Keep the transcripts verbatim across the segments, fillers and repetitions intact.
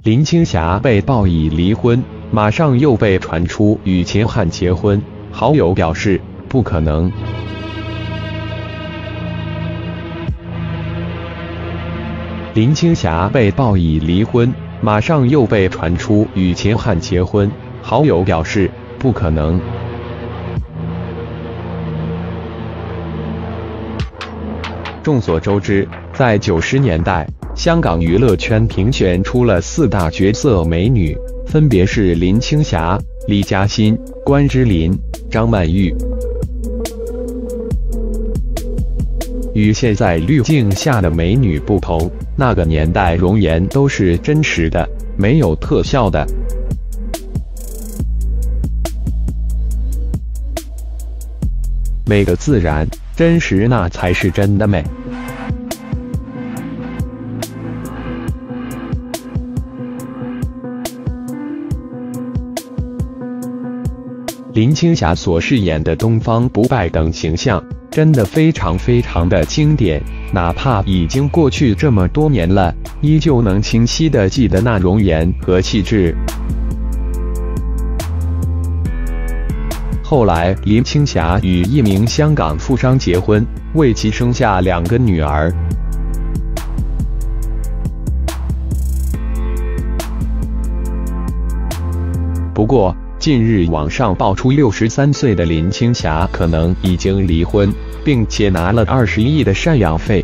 林青霞被曝已离婚，马上又被传出与秦汉结婚，好友表示不可能。林青霞被曝已离婚，马上又被传出与秦汉结婚，好友表示不可能。众所周知，在九十年代，香港娱乐圈评选出了四大绝色美女，分别是林青霞、李嘉欣、关之琳、张曼玉。与现在滤镜下的美女不同，那个年代容颜都是真实的，没有特效的。美的自然、真实，那才是真的美。林青霞所饰演的东方不败等形象，真的非常非常的经典，哪怕已经过去这么多年了，依旧能清晰的记得那容颜和气质。后来，林青霞与一名香港富商结婚，为其生下两个女儿。不过，近日网上爆出六十三岁的林青霞可能已经离婚，并且拿了二十亿的赡养费。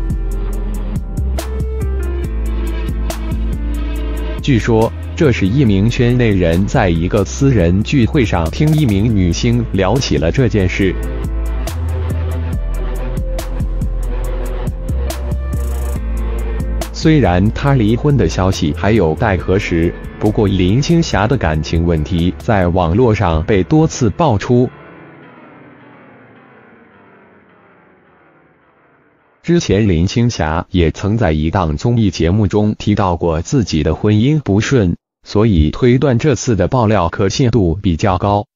据说，这是一名圈内人在一个私人聚会上听一名女星聊起了这件事。虽然她离婚的消息还有待核实，不过林青霞的感情问题在网络上被多次爆出。之前林青霞也曾在一档综艺节目中提到过自己的婚姻不顺，所以推断这次的爆料可信度比较高。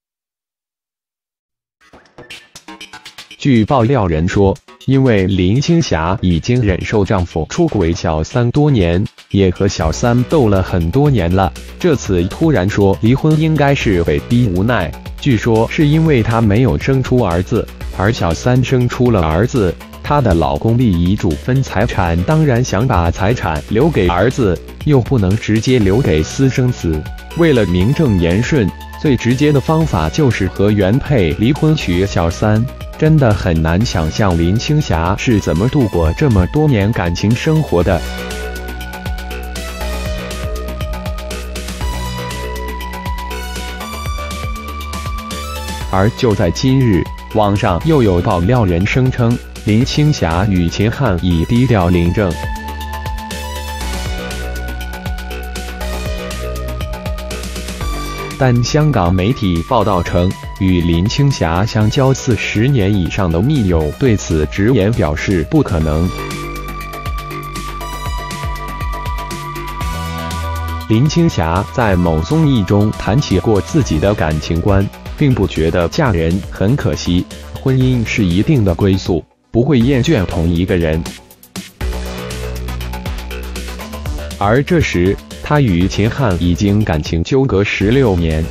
据爆料人说，因为林青霞已经忍受丈夫出轨小三多年，也和小三斗了很多年了，这次突然说离婚应该是被逼无奈。据说是因为她没有生出儿子，而小三生出了儿子，她的老公立遗嘱分财产，当然想把财产留给儿子，又不能直接留给私生子，为了名正言顺，最直接的方法就是和原配离婚娶小三。真的很难想象林青霞是怎么度过这么多年感情生活的。而就在今日，网上又有爆料人声称，林青霞与秦汉已低调领证。但香港媒体报道称，与林青霞相交四十年以上的密友对此直言表示不可能。林青霞在某综艺中谈起过自己的感情观，并不觉得嫁人很可惜，婚姻是一定的归宿，不会厌倦同一个人。而这时，她与秦汉已经感情纠葛十六年。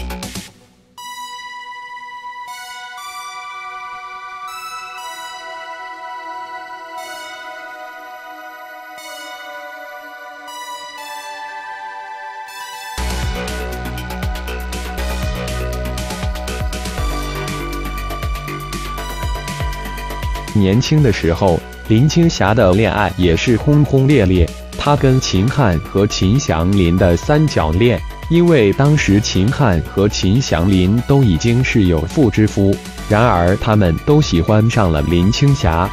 年轻的时候，林青霞的恋爱也是轰轰烈烈。她跟秦汉和秦祥林的三角恋，因为当时秦汉和秦祥林都已经是有妇之夫，然而他们都喜欢上了林青霞，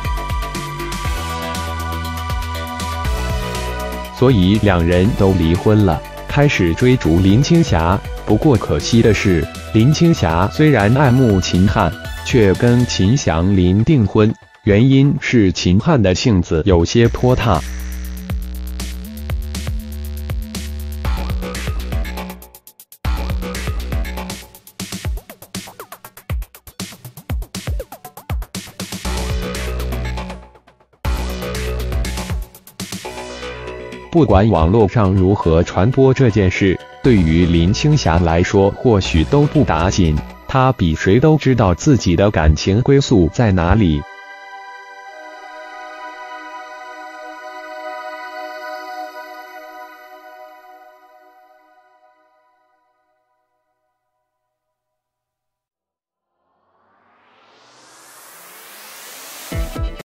所以两人都离婚了，开始追逐林青霞。不过可惜的是，林青霞虽然爱慕秦汉，却跟秦祥林订婚，原因是秦汉的性子有些拖沓。 不管网络上如何传播这件事，对于林青霞来说或许都不打紧，她比谁都知道自己的感情归宿在哪里。